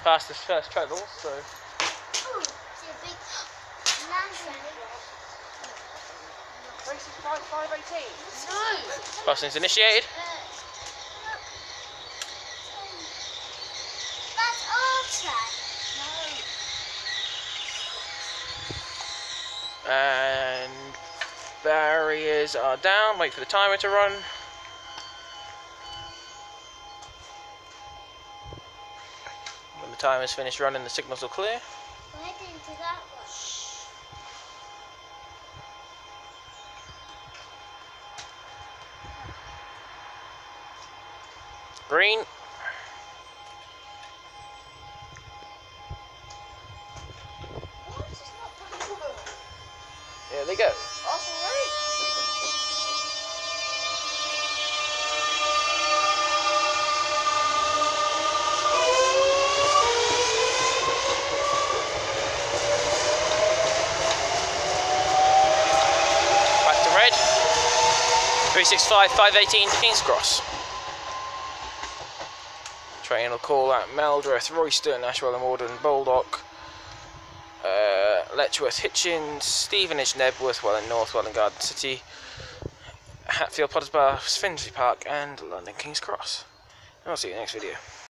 past the first treadle, so. Ooh, it's a big lantern. Racing 518. No. Crossing's initiated. That's our track. And barriers are down. Wait for the timer to run. When the timer's finished running, the signals will clear. We're heading to that one. Green. What? It's not putting water. There they go. Off already. Back to red. 365, 518 to King's Cross. Train will call out Meldreth, Royston, Ashwell and Warden, Baldock, Letchworth, Hitchins, Stevenage, Nebworth, Welling North, Welling Garden City, Hatfield, Potters Bar, Finchley Park and London King's Cross. And I'll see you in the next video.